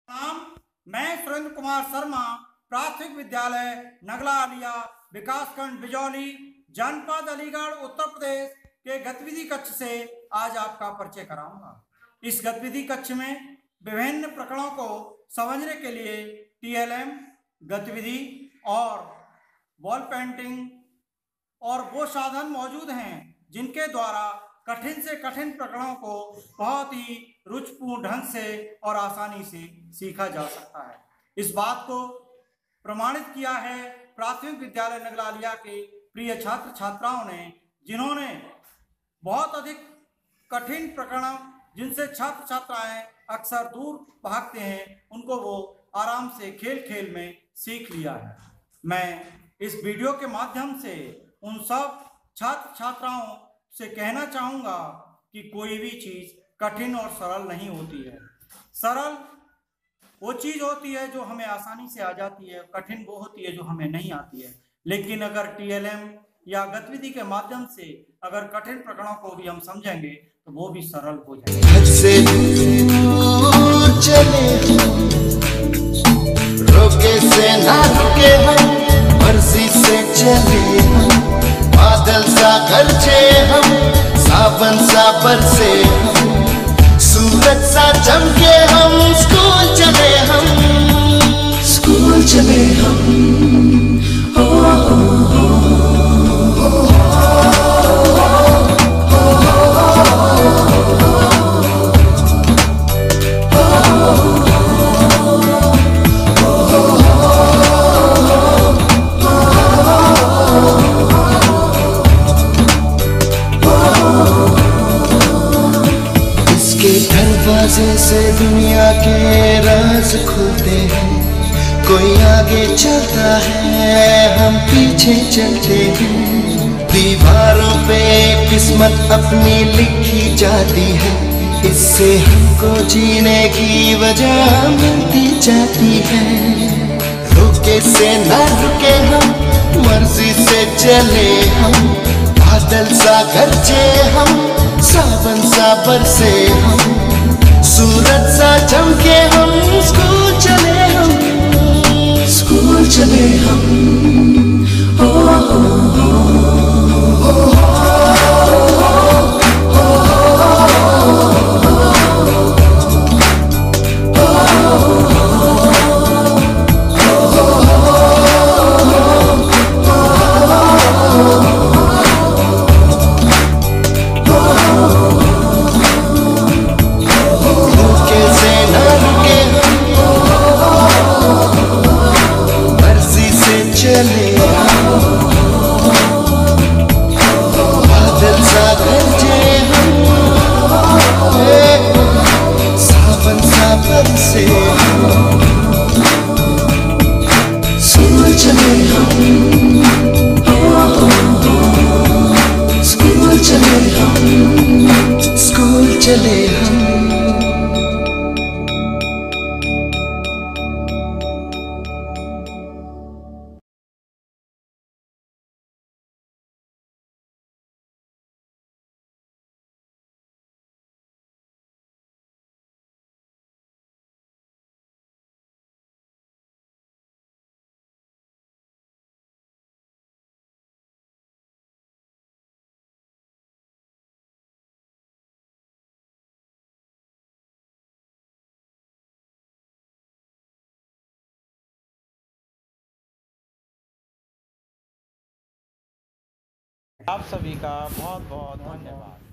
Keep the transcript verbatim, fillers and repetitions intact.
नाम मैं सुरेंद्र कुमार शर्मा, प्राथमिक विद्यालय नगला आलिया, विकासखंड बिजौली, जनपद अलीगढ़, उत्तर प्रदेश के गतिविधि कक्ष से आज आपका परिचय कराऊंगा। इस गतिविधि कक्ष में विभिन्न प्रकरणों को समझने के लिए टीएलएम गतिविधि और वॉल पेंटिंग और वो साधन मौजूद हैं जिनके द्वारा कठिन से कठिन प्रकरणों को बहुत ही रुचिपूर्ण ढंग से और आसानी से सीखा जा सकता है। इस बात को प्रमाणित किया है प्राथमिक विद्यालय नगलालिया के प्रिय छात्र छात्राओं ने, जिन्होंने बहुत अधिक कठिन प्रकरण जिनसे छात्र छात्राएं अक्सर दूर भागते हैं, उनको वो आराम से खेल खेल में सीख लिया है। मैं इस वीडियो के माध्यम से उन सब छात्र छात्राओं से कहना चाहूँगा कि कोई भी चीज़ कठिन और सरल नहीं होती है। सरल वो चीज़ होती है जो हमें आसानी से आ जाती है, कठिन वो होती है जो हमें नहीं आती है। लेकिन अगर टीएलएम या गतिविधि के माध्यम से अगर कठिन प्रकरणों को भी हम समझेंगे तो वो भी सरल हो जाएगा। से दूर चले रोके से ना रुके हम, मर्जी से चले हम, बादल सा गरजे हम, सावन सा बरसे हम, सूरज सा चमके हम, स्कूल चले हम, स्कूल चले हम। हो, हो, हो, दरवाजे से दुनिया के राज खुलते हैं, कोई आगे चलता है हम पीछे चलते हैं, दीवारों पे किस्मत अपनी लिखी जाती है, इससे हमको जीने की वजह मिलती जाती है। रुके से ना रुके हम, मर्जी से चले हम, बादल सा गरजे हम, सावन सा बरसे हम, सूरज सा चमके हम, स्कूल चले हम, स्कूल चले हम। हो, हो, हो, हो, हो, बादल सा गरजे हम, सावन सा बरसे हम, स्कूल चले हम, स्कूल चले हम, स्कूल चले हम। आप सभी का बहुत बहुत धन्यवाद।